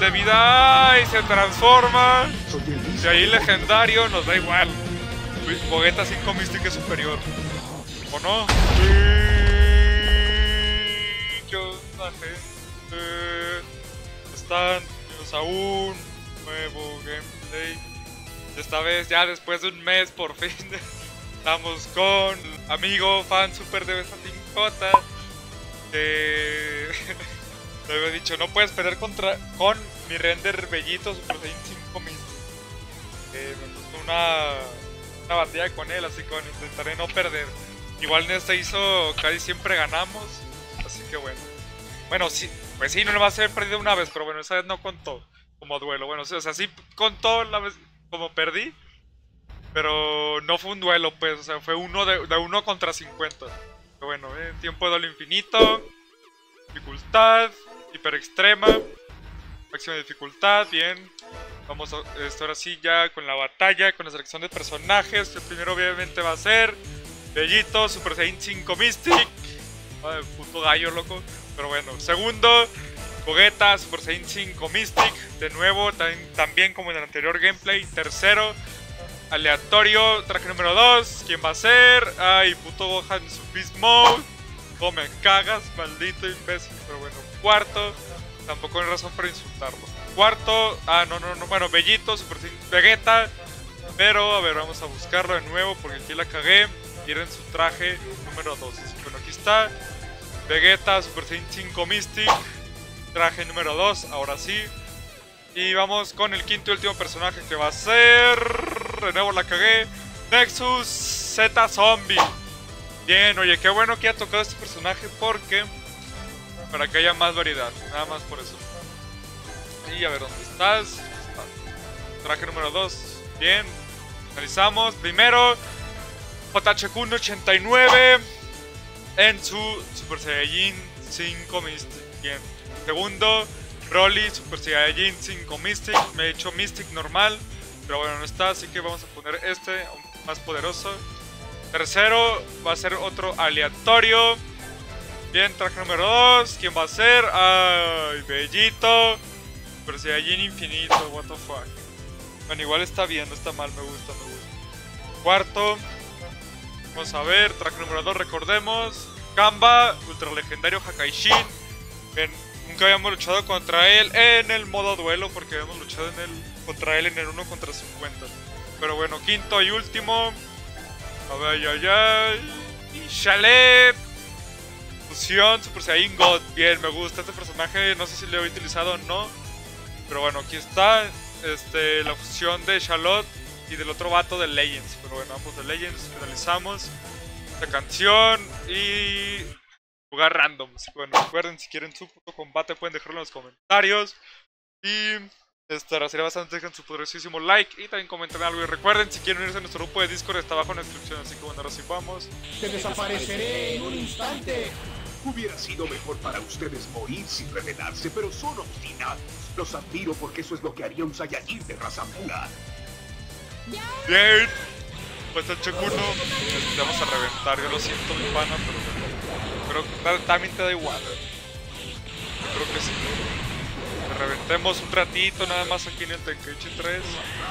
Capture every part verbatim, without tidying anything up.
de vida. ¡Ay! Se transforma. Y ahí legendario nos da igual. Vegeta cinco Mystic es superior. ¿O no? ¿Qué onda, gente? Están bienvenidos a un nuevo gameplay. Esta vez ya después de un mes por fin estamos con amigo fan super de Besatín-J. Que te había dicho, no puedes perder contra con mi render Bellito Super Saiyan cinco Mystic. Eh, me gustó una, una batalla con él, así que bueno, intentaré no perder. Igual en este hizo casi siempre ganamos, así que bueno. Bueno, sí, pues sí, no le va a ser perdido una vez, pero bueno, esa vez no contó como duelo. Bueno, o sea, sí contó la vez como perdí, pero no fue un duelo, pues, o sea, fue uno de, de uno contra cincuenta. Pero bueno, eh, tiempo de duelo infinito, dificultad, hiper extrema, máxima dificultad, bien. Vamos a esto ahora sí ya con la batalla, con la selección de personajes. El primero obviamente va a ser Bellito, Super Saiyan cinco Mystic. Ay, puto gallo, loco. Pero bueno, segundo, Vegeta, Super Saiyan cinco Mystic. De nuevo, también, también como en el anterior gameplay. Tercero, aleatorio, traje número dos. ¿Quién va a ser? Ay, puto Gohan en su Beast Mode. ¿Cómo me cagas, maldito imbécil? Pero bueno, cuarto, tampoco hay razón para insultarlo. Cuarto, ah, no, no, no, bueno, Bellito, Super Saiyan Vegeta. Pero, a ver, vamos a buscarlo de nuevo porque aquí la cagué. Y era en su traje número dos. Bueno, aquí está Vegeta, Super Saiyan cinco Mystic, traje número dos, ahora sí. Y vamos con el quinto y último personaje que va a ser... De nuevo la cagué. Nexus Z Zombie. Bien, oye, qué bueno que haya tocado este personaje porque... Para que haya más variedad, nada más por eso. Y a ver, ¿dónde estás? Traje número dos, bien. Analizamos, primero... J H Q ochenta y nueve en su Super Saiyajin cinco Mystic. Bien. Segundo, Broly, Super Saiyajin cinco Mystic. Me he hecho Mystic normal, pero bueno, no está, así que vamos a poner este más poderoso. Tercero, va a ser otro aleatorio. Bien, traje número dos. ¿Quién va a ser? Ay, Bellito, Super Saiyajin infinito, what the fuck. Bueno, igual está bien, no está mal, me gusta, me gusta. Cuarto, vamos a ver, traje número dos, recordemos. Kamba, ultra legendario Hakaishin. Bien, nunca habíamos luchado contra él en el modo duelo porque habíamos luchado en el, contra él en el uno contra cincuenta. Pero bueno, quinto y último. A ver, ay, ay, ay. Chalet. Fusión, Super Saiyan God. Bien, me gusta este personaje, no sé si lo he utilizado o no. Pero bueno, aquí está este, la fusión de Charlotte y del otro vato de Legends. Pero bueno, ambos de Legends, finalizamos la canción y jugar random. Bueno, recuerden, si quieren su puto combate pueden dejarlo en los comentarios. Y estará sería bastante, dejen su poderosísimo like y también comenten algo. Y recuerden, si quieren unirse a nuestro grupo de Discord está abajo en la descripción. Así que bueno, ahora sí vamos. Te desapareceré en un instante. Hubiera sido mejor para ustedes morir sin revelarse, pero son obstinados. Los admiro porque eso es lo que haría un Saiyajin de raza pura. Bien, pues el Checuno, te vamos a reventar, yo lo siento mi pana, pero creo que también te da igual. Yo creo que sí. Te reventemos un ratito nada más aquí en el Tenkaichi tres.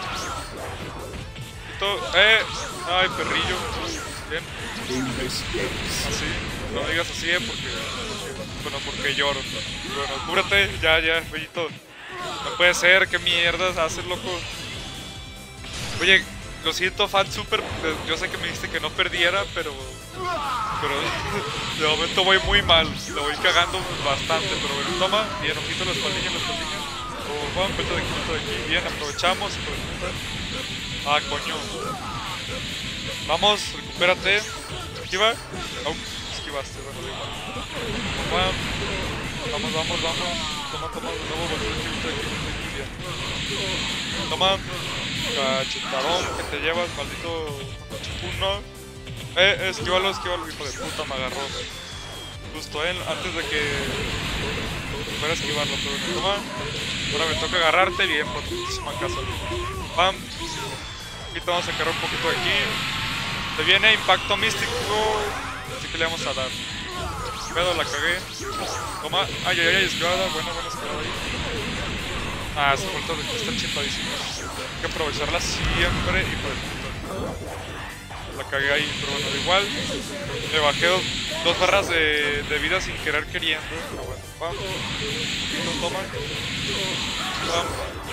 Eh, ay perrillo. Bien. Así, no digas así, eh, porque, porque, bueno, porque lloro. Bueno, cúbrate, ya, ya, Bellito. No puede ser, qué mierdas haces, loco. Oye, lo siento, fan super. Yo sé que me dijiste que no perdiera, pero. Pero de momento voy muy mal. Lo voy cagando bastante. Pero bueno, toma. Bien, ojito la espaldilla, la espaldilla. Oh, vamos, vuelta de aquí, vuelta de aquí. Bien, aprovechamos. Ah, coño. Vamos, recupérate. Esquiva. Oh, esquivaste, bueno, da igual. Toma. Vamos, vamos, vamos. Toma, toma, de nuevo, vuelta de aquí, vuelta de aquí, vuelta de aquí. Bien. Toma. Cachetadón que te llevas, maldito Chipuno. Eh, esquívalo, esquívalo, hijo de puta, me agarró. Justo él, antes de que fuera a esquivarlo, pero no toma. Ahora me toca agarrarte, bien, por muchísima casa. Pam. Aquí te vamos a sacar un poquito de aquí. Te viene impacto místico. Así que le vamos a dar. Pedo, la cagué. Toma. Ay, ay, ay, esquivada. Buena, buena esquivada ahí. Ah, esa vuelta está chetadísima. Hay que aprovecharla siempre y por el... La cagué ahí, pero bueno, igual. Me bajé dos, dos barras de, de vida sin querer queriendo. Pero bueno, pam. No toman. Pam.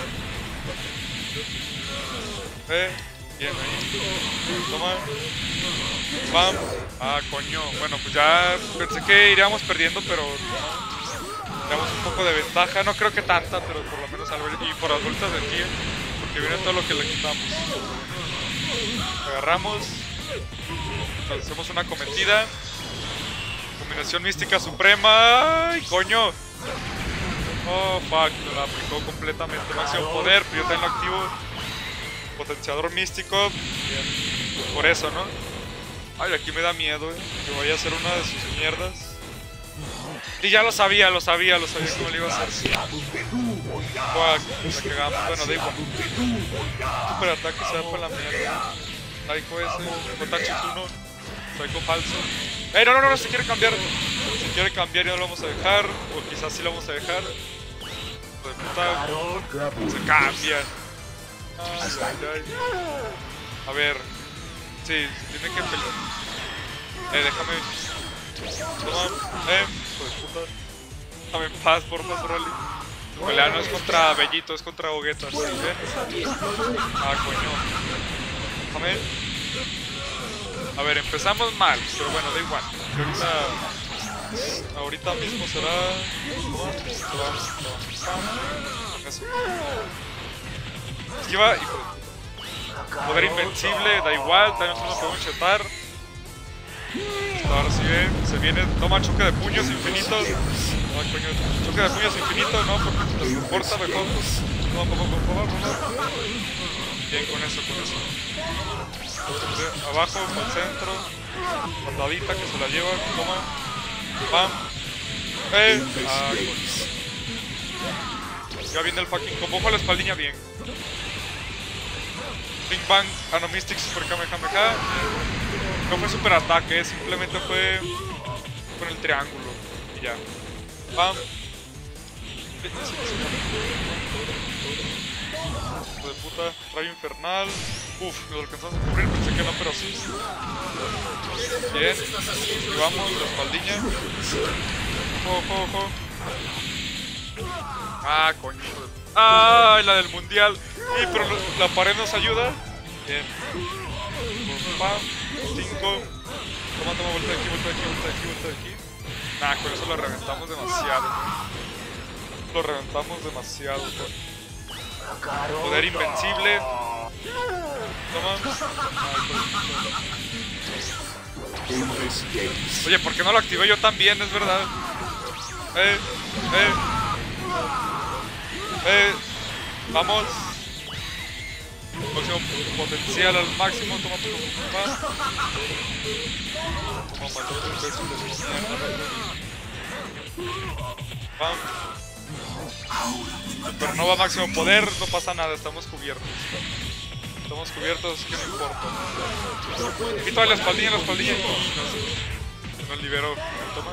Eh, bien ahí. Toma. Pam. Ah, coño. Bueno, pues ya pensé que iríamos perdiendo, pero no. Tenemos un poco de ventaja. No creo que tanta, pero por lo menos algo. Y por las vueltas de aquí, porque viene todo lo que le quitamos. Agarramos. Hacemos una cometida. Combinación mística suprema. ¡Ay, coño! Oh, fuck. La aplicó completamente. Máximo poder, pero yo también lo activo. Potenciador místico. Bien. Por eso, ¿no? Ay, aquí me da miedo, eh, que vaya a hacer una de sus mierdas. Y ya lo sabía, lo sabía, lo sabía cómo le iba a hacer. Fuck, la cagamos. Bueno, da igual. Super ataque se va por la mierda. Psycho ese, Kotachi uno, Psycho falso. ¡Ey, no, no, no, no! Se quiere cambiar. Se quiere cambiar y no lo vamos a dejar. O quizás sí lo vamos a dejar. De puta. Se cambia. Ay, ay, ay. A ver. Sí, se tiene que pelear. Eh, déjame. Toma, eh, hijo de puta. Déjame en paz, porfa, Broly. Tu pelea no es contra Bellito, es contra Gogeta. ¿Sí? ¿Eh? Ah, coño. Déjame. A ver, empezamos mal, pero bueno, da igual. Ahorita, ahorita mismo será. Eso. Esquiva, hijo de puta. Poder invencible, da igual, también nos podemos chetar. Ahora sí ve, se viene, toma choque de puños infinitos. Ay, coño, choque de puños infinitos, no, porque nos importa mejor. No, no, no, no, no. Bien, con eso, con eso. Abajo, al centro. Patadita que se la lleva, toma. Pam. Eh. Ah, coño. Ya viene el fucking combo. Ojo a la espaldilla, bien. Big Bang, Anomystic, Super Kamehameha. No fue super ataque, simplemente fue con el triángulo. Y ya. Pam. Hijo de puta, rayo infernal. Uf, nos alcanzamos a cubrir, pensé que no, pero sí. Bien. Llevamos la espaldilla. Ojo, ojo, ojo. Ah, coño. Ah, la del mundial. Y pero la pared nos ayuda. Bien. Pam. cinco. Toma, toma, vuelta de aquí, vuelta de aquí, vuelta de aquí, vuelta de aquí. Nah, con eso lo reventamos demasiado. Lo reventamos demasiado. Con poder invencible. Toma. Oye, ¿por qué no lo activé yo también? Es verdad. Eh, eh. Eh. Vamos. Máximo potencial al máximo, toma tu más. Toma maldito imbécil de su mierda. Pam. Supernova máximo poder, no pasa nada, estamos cubiertos. Estamos cubiertos, que no importa. Quito la espaldilla, la espaldilla. Nos liberó. Toma.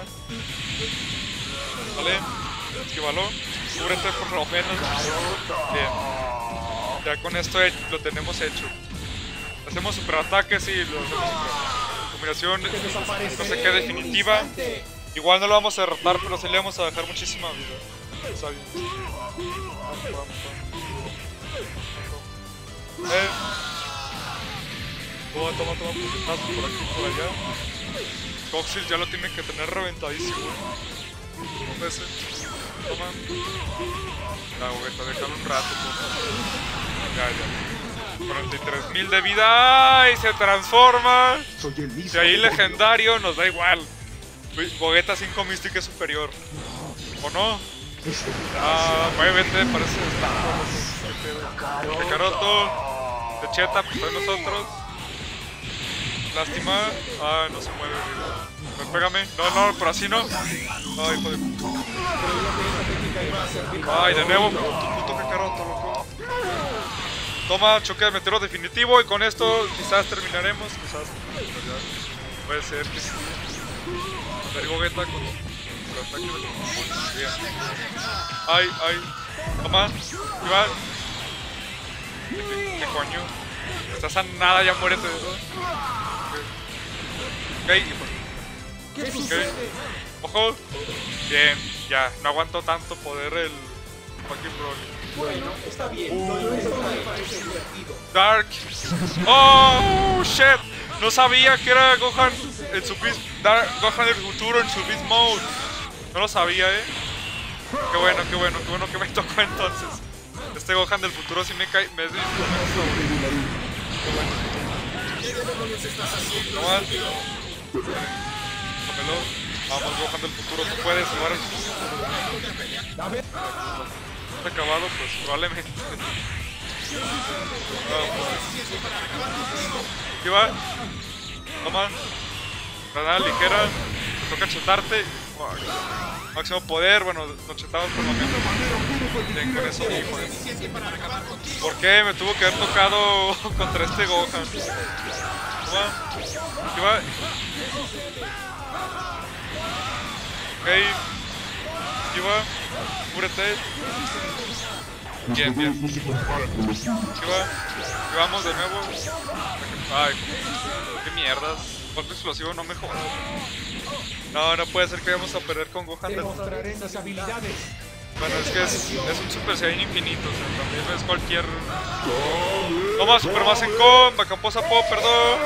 Vale. Esquívalo. Cúbrete por lo menos. Bien. Ya con esto lo tenemos hecho. Hacemos super ataques y lo hacemos super combinación. No sé qué definitiva. Igual no lo vamos a derrotar, pero sí le vamos a dejar muchísima vida. Está bien. Eh. Toma, toma, toma. Puñetazo por aquí, por allá. Coxil ya lo tiene que tener reventadísimo. Toma ese. Toma. La Gogeta, déjalo un rato, por favor. Ya, ya. cuarenta y tres mil de vida y se transforma. Soy el mismo. Si ahí legendario nos da igual. Gogeta cinco mística es superior. ¿O no? Ah, muévete, parece estar. Kakaroto. Techeta, pues de nosotros. Lástima. Ah, no se mueve. Ven, pégame. No, no, pero así no. Ay, hijo de puta. Ay, de nuevo, tu puto Kakaroto, loco. Toma, choque de meteoro definitivo y con esto quizás terminaremos, quizás puede ser que sí. A ver, Gogeta con el ataque de los... Bien. Ay, ay. Toma, Iván. ¿Qué, qué coño? Estás a nada, ya muérete. Ok, ¿Qué ok. sucede? Ojo. Bien, ya. No aguanto tanto poder el fucking Broly. Bueno, está bien. Todo esto me parece divertido. Dark. Oh, shit. No sabía que era Gohan en su Beast. Dark, Gohan del futuro en su Beast Mode. No lo sabía, eh. Qué bueno, qué bueno, qué bueno que me tocó entonces. Este Gohan del futuro sí me cae. Me es de mis momentos favoritos. Qué bueno. Toma. Tómelo. Vamos, Gohan del futuro, tú puedes salvar el futuro. A ver, Está acabado, pues probablemente. Aquí va. Toma. Granada ligera. Te toca chetarte. Máximo poder. Bueno, nos chetamos por el momento. Bien, con eso sí, joder. ¿Por qué? Me tuvo que haber tocado contra este Gohan. Toma. Aquí va. Ok. Aquí va. Cúbrete. Bien, bien. Aquí va. Aquí vamos de nuevo. Ay, qué mierdas. Golpe explosivo no me jodas. No, no puede ser que vayamos a perder con Gohan. te Del... mostraré mis habilidades. Bueno, es que es, es un Super Saiyan infinito. O sea, también no es cualquier. Toma, Super Masenko. Macamposa Pop, perdón.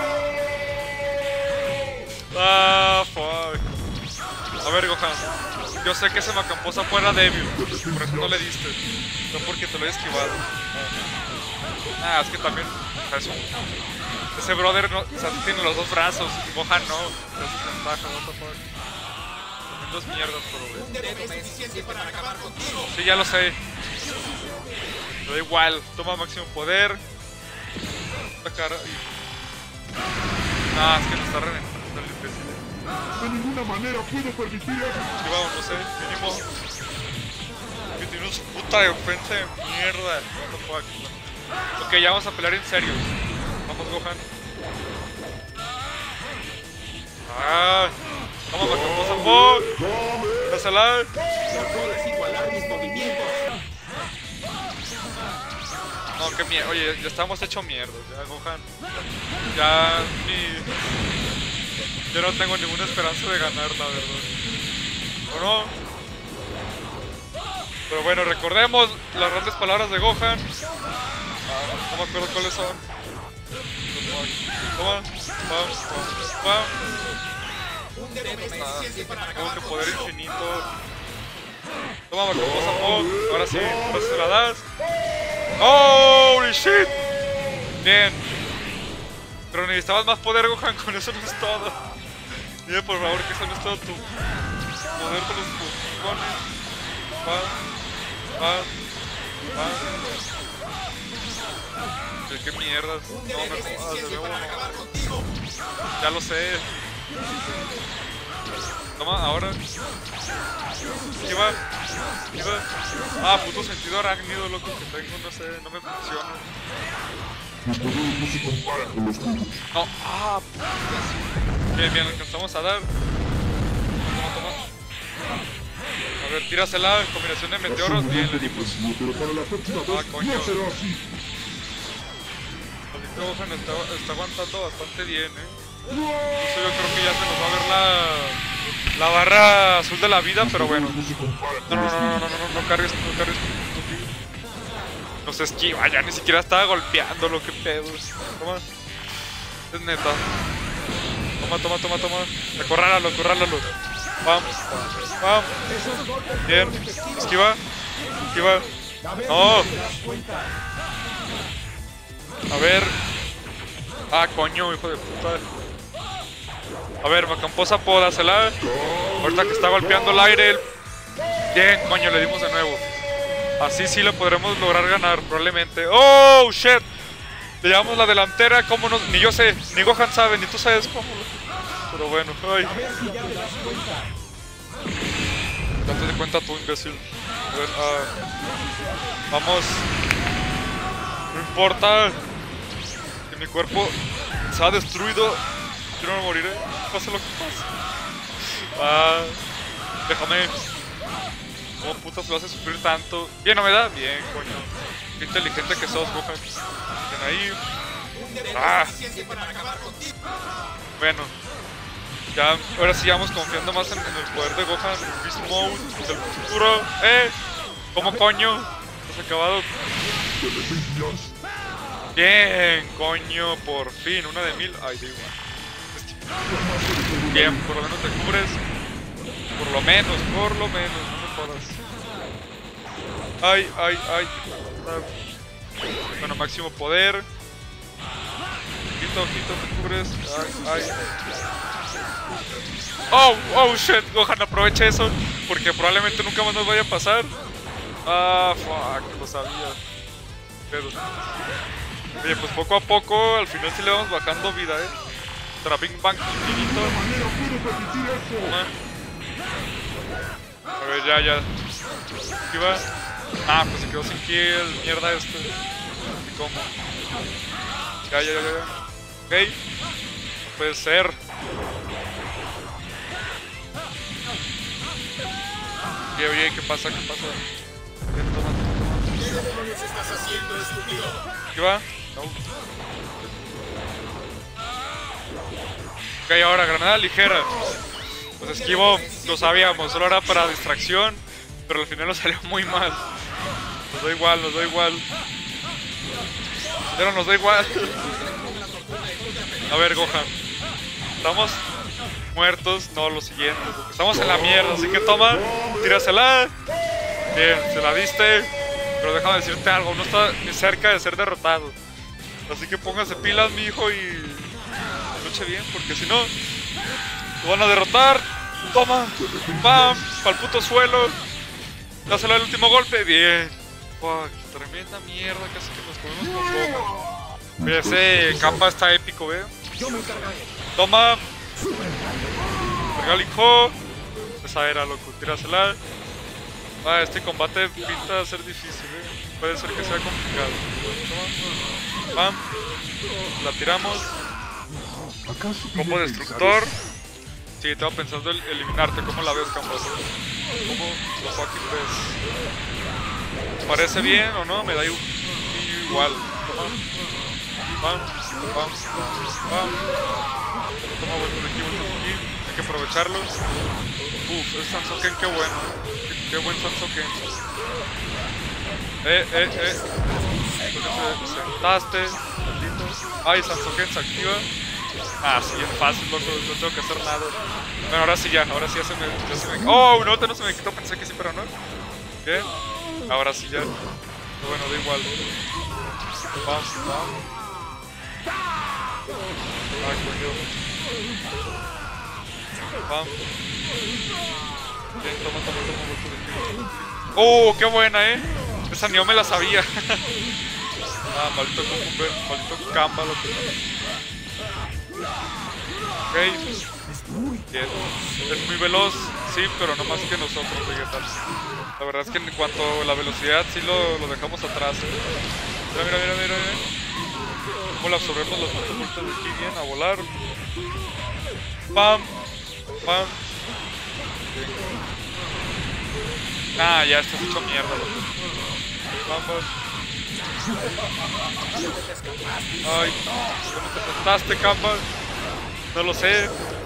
Ah, fuck. A ver, Gohan. Yo sé que ese Macamposa fuera débil. Por eso no le diste. No porque te lo he esquivado. Ah, ah es que también. Eso. Ese brother no, o sea, tiene los dos brazos. Y Gohan no. Es ventaja, what the fuck. También dos mierdas, pero güey. Sí, ya lo sé. Pero da igual. Toma máximo poder. La cara y... Ah, es que nos está reventando el imbécil. De ninguna manera puedo permitir eso. Sí, vamos, no sé, mínimo. Que tiene una puta defensa de mierda. What the fuck. Ok, ya vamos a pelear en serio. Vamos, Gohan. Ah, vamos, Macamposa Pop. Dásela. No puedes igualar mis movimientos. No, qué mierda. Oye, ya estamos hechos mierda. Ya, Gohan. Ya ni. Yo no tengo ninguna esperanza de ganar, la verdad. ¿O no? Pero bueno, recordemos las grandes palabras de Gohan. Ah, no me acuerdo cuáles son. Toma, toma, toma. Ah, tengo que poder infinito. Toma, Macamposa Pop. Ahora sí, ahora se la das. ¡Holy shit! Bien. Pero necesitabas más poder, Gohan, con eso no es todo. Dime por favor que eso no es todo tu poder con los pulmones. Va, va, va. ¿Qué mierdas? No me jodas, de nuevo no. Ya lo sé. Toma, ahora. ¿Qué va? ¿Qué va? Ah, puto sentido arácnido, loco, que tengo, no sé, no me funciona. No, ah, bien, bien, alcanzamos a dar. Toma, toma. A ver, tírasela, combinación de meteoros, bien, le dimos. Ah, coño. Ahorita Gohan está, está aguantando bastante bien, eh. Incluso yo creo que ya se nos va a ver la, la barra azul de la vida, pero bueno. No, no, no, no, no, no, no, no cargues, no cargues. Nos esquiva, ya ni siquiera estaba golpeándolo, qué pedos. Toma. Es neta. Toma, toma, toma, toma. Acorrálalo, acorrálalo. Vamos, vamos. Bien. Esquiva. Esquiva. No. A ver. Ah, coño, hijo de puta. A ver, Macamposa Pop, dásela. Ahorita que está golpeando el aire. Bien, coño, le dimos de nuevo. Así sí lo podremos lograr ganar, probablemente. ¡Oh, shit! Le llevamos la delantera, ¿cómo no? Ni yo sé, ni Gohan sabe, ni tú sabes cómo. Pero bueno, ay. Date de cuenta tú, imbécil. A ver, uh, vamos. No importa que mi cuerpo se ha destruido. Yo no me moriré, pase lo que pase. Ah, déjame. ¿Cómo putas lo hace sufrir tanto? Bien, ¿no me da? Bien, coño. Qué inteligente que sos, Gohan. Bien ahí. Ah. Bueno. Ya, ahora sí vamos confiando más en, en el poder de Gohan. Beast Mode, del futuro. ¡Eh! ¿Cómo coño? ¿Has acabado? Bien, coño, por fin. Una de mil. Ay, da igual. Bien, por lo menos te cubres. Por lo menos, por lo menos. No me jodas. Ay, ay, ay. Bueno, máximo poder. Quito, quito, te cubres. Ay, ay. Oh, oh shit, Gohan, aprovecha eso. Porque probablemente nunca más nos vaya a pasar. Ah, fuck, lo sabía. Pero... Oye, pues poco a poco, al final sí le vamos bajando vida, eh. Contra Big Bang infinito. A ver, ya, ya. Aquí va. Ah, pues se quedó sin kill. Mierda este. ¿Y cómo? Ya, ya, ya, ya. Ok. No puede ser. Oye, oye, ¿qué pasa? ¿Qué pasa? Bien, toma, toma, ¿Qué demonios estás haciendo, estúpido? toma. ¿Qué va? No. Ok, ahora, granada ligera. Pues esquivo, lo sabíamos, solo era para distracción. Pero al final nos salió muy mal. Nos da igual, nos da igual. Pero nos da igual. A ver, Gohan. Estamos muertos, no los siguientes. Estamos en la mierda, así que toma, tírasela. Bien, se la diste. Pero déjame decirte algo, no está ni cerca de ser derrotado. Así que póngase pilas, mi hijo, y luche bien, porque si no, lo van a derrotar. Toma, pam, pa'l puto suelo. Dáselo el último golpe, bien. Fuck, tremenda mierda, casi que nos comemos con Gohan. Mira, ese Kamba está épico, ve. Toma. Regalico. Esa era, loco, tírasela. Ah, este combate pinta a ser difícil, eh. Puede ser que sea complicado. Toma. Pam. La tiramos. Combo destructor. Sí, estaba pensando en eliminarte. ¿Cómo la ves, Kamba? ¿Cómo lo fucking ves? ¿Parece bien o no? Me da igual. Toma. Pam, pam, pam. Toma, vuelvo de aquí, vuelvo de aquí. Hay que aprovecharlos. Uf, es Sansoken, qué bueno. Qué, qué buen Sansoken. Eh, eh, eh. Entonces te sentaste. Maldito. Ay, Sansoken se activa. Ah, sí, es fácil, loco. No tengo que hacer nada. Bueno, ahora sí ya. Ahora sí ya se me... Ya se me... Oh, no, no se me quitó. Pensé que sí, pero no. ¿Qué? Ahora sí ya. Bueno, da igual. Pam, pam. Ay, coño. Pam. Bien, toma, toma, toma, toma. Oh, qué buena, eh. Esa ni yo me la sabía. Ah, maldito Cucumber, maldito Kamba, lo que no. Ok. Bien. Es muy veloz, sí, pero no más que nosotros, Vegeta. La verdad es que en cuanto a la velocidad, sí lo, lo dejamos atrás. Mira, mira, mira, mira, mira. Cómo le absorbemos los catapultas de aquí bien, a volar. Pam, pam. Ah, ya estás hecho mierda, loco. Vamos. Ay, ¿cómo te sentaste, Kamba? No lo sé.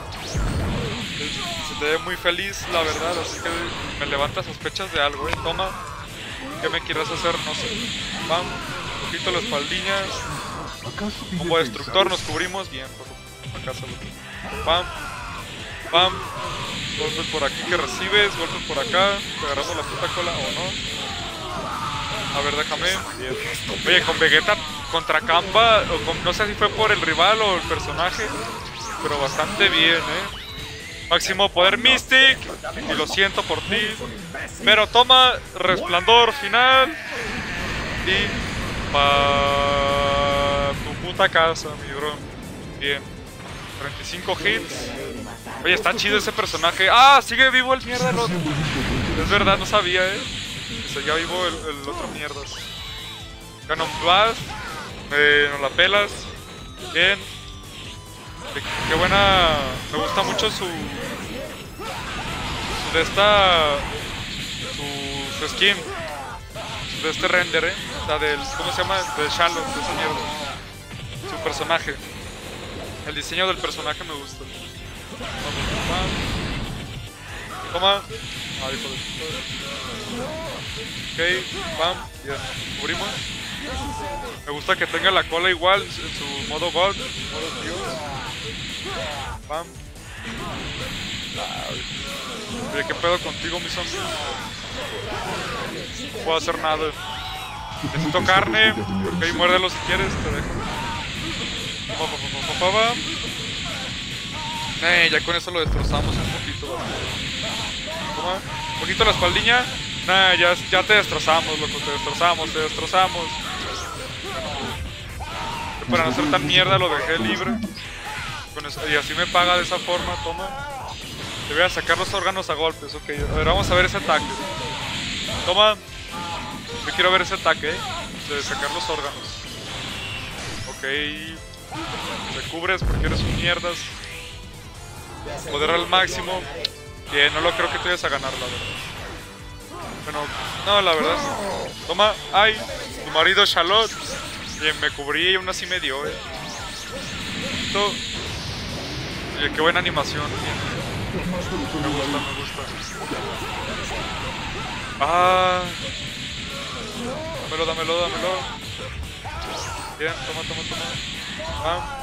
Se te ve muy feliz, la verdad, así que me levanta sospechas de algo, eh. Toma. ¿Qué me quieres hacer? No sé. Pam, un poquito la espaldilla. Como destructor nos cubrimos bien, por acá solo. Pam, pam. Golpes por aquí que recibes, golpes por acá. Te agarramos la puta cola o no. A ver, déjame. Bien. Oye, con Vegeta contra Kamba, o con, no sé si fue por el rival o el personaje, pero bastante bien, eh. Máximo poder Mystic, y lo siento por ti. Pero toma, resplandor final. Y pa tu puta casa, mi bro. Bien. treinta y cinco hits. Oye, está chido ese personaje. ¡Ah! Sigue vivo el mierda. No. Es verdad, no sabía, eh. Seguía vivo el, el otro mierdas. Canon Blast. Eh, nos la pelas. Bien. Qué, qué buena. Me gusta mucho su. Su de esta. Su su skin. De este render, eh. O sea, del. ¿Cómo se llama? De Shallow, de esa mierda. Su personaje. El diseño del personaje me gusta. Toma. Ah, hijo de puta. Ok, bam. Ya, cubrimos. Me gusta que tenga la cola igual en su modo God, modo Dios. Bam. Oye, ¿qué pedo contigo, mi zombie? No puedo hacer nada. Necesito carne. Ok, muérdelo si quieres, te dejo. Pa, pa, pa, pa, pa, pa. Eh, ya con eso lo destrozamos un poquito. Toma. Un poquito la espaldiña. Nah, ya, ya te destrozamos, loco. Te destrozamos, te destrozamos. Para no ser tan mierda lo dejé libre. Con eso, y así me paga de esa forma, toma. Te voy a sacar los órganos a golpes, ok. A ver, vamos a ver ese ataque. Toma. Yo quiero ver ese ataque, ¿eh? De sacar los órganos. Ok. Te cubres porque eres un mierdas. Poder al máximo. Que no lo creo que te vayas a ganar, la verdad. Bueno, no, la verdad. Toma, ay. Tu marido Charlotte. Bien, me cubrí y aún así me dio, eh. Esto. Oye, qué buena animación tiene. Me gusta, me gusta. Ah. Dámelo, dámelo, dámelo. Bien, toma, toma, toma. Ah.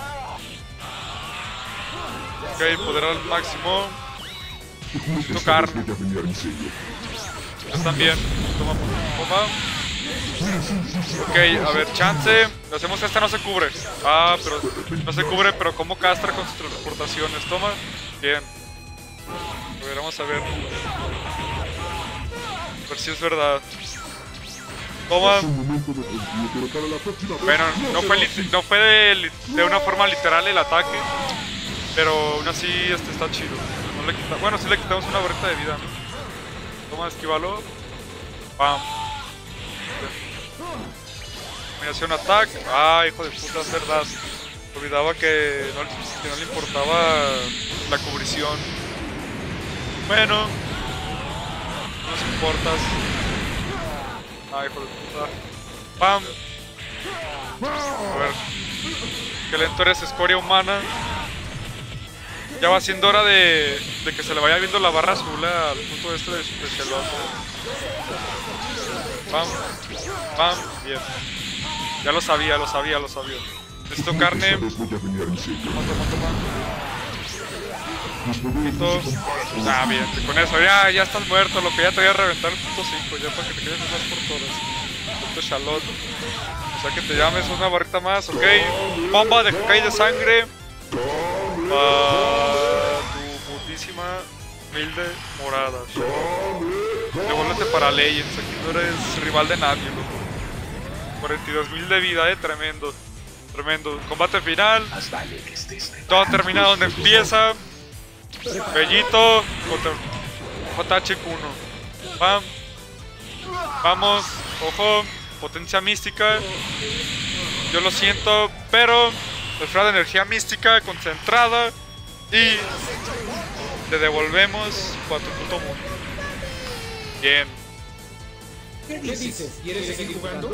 Ok, poder al máximo. Necesito carne. Están bien. Toma, toma. Ok, a ver, chance. Lo hacemos, esta no se cubre. Ah, pero no se cubre, pero como castra con sus transportaciones. Toma. Bien. A ver, vamos a ver. A ver si es verdad. Toma. Bueno, no fue, no fue de, de una forma literal el ataque. Pero aún así este está chido. No le quita, bueno, sí le quitamos una barrita de vida, ¿no? Toma, esquívalo. Pam. Combinación attack. Ah, hijo de puta, es verdad. Olvidaba que no, que no le importaba la cubrición. Bueno, no nos importas. Ah, hijo de puta. Pam. A ver. Qué lento eres, escoria humana. Ya va siendo hora de, de que se le vaya viendo la barra azul al punto este de, de Shallow. Pam. Pam. Bien. Ya lo sabía, lo sabía, lo sabía. Necesito carne. Toma, toma, toma. Ah, bien, con eso ya, ya estás muerto, lo que ya te voy a reventar el punto cinco, ya para que te quedes más por todas. Punto Charlotte. O sea que te llames una barrita más, ok. Bomba de Hakai de sangre. Para tu putísima humilde morada. Devuélvete para Legends, aquí no eres rival de nadie, loco. cuarenta y dos mil de vida, eh, tremendo. Tremendo. Combate final. Todo termina donde empieza. Bellito contra J H uno. Bam. Vamos. Ojo. Potencia mística. Yo lo siento, pero esfera de energía mística concentrada. Y te devolvemos cuatro punto uno. Bien. ¿Qué dices? ¿Quieres seguir jugando?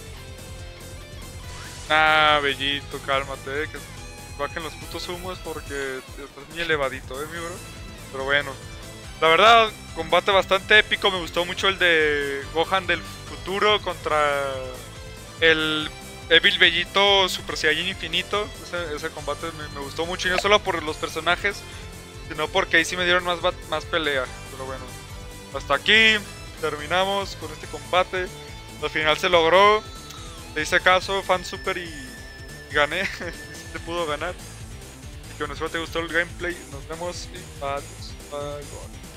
Ah, Bellito, cálmate, eh, que bajen los putos humos porque estás muy elevadito, eh, mi bro. Pero bueno, la verdad, combate bastante épico. Me gustó mucho el de Gohan del futuro contra el Evil Bellito Super Saiyajin Infinito. Ese, ese combate me, me gustó mucho, y no solo por los personajes, sino porque ahí sí me dieron más, más pelea. Pero bueno, hasta aquí terminamos con este combate. Al final se logró. Le hice caso, fan super, y, y gané. Sí te pudo ganar. Y que bueno, espero te gustó el gameplay. Nos vemos y adiós. Bye, bye.